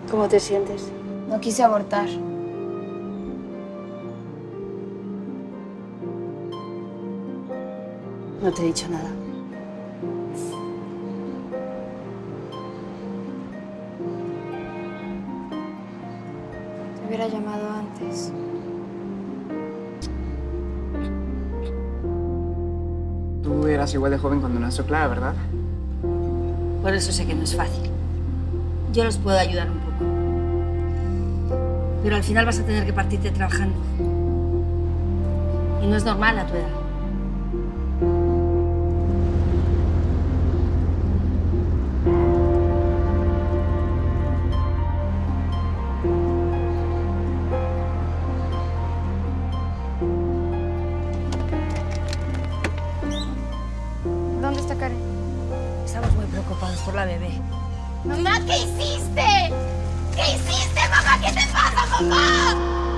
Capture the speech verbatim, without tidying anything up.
¿Cómo te sientes? No quise abortar. No te he dicho nada. Te hubiera llamado antes. Tú eras igual de joven cuando nació Clara, ¿verdad? Por eso sé que no es fácil. Yo los puedo ayudar un poco. Pero al final vas a tener que partirte trabajando. Y no es normal a tu edad. ¿Dónde está Karen? Estamos muy preocupados por la bebé. ¡Mamá, qué hiciste! ¿Qué hiciste, mamá? ¿Qué te pasa, mamá?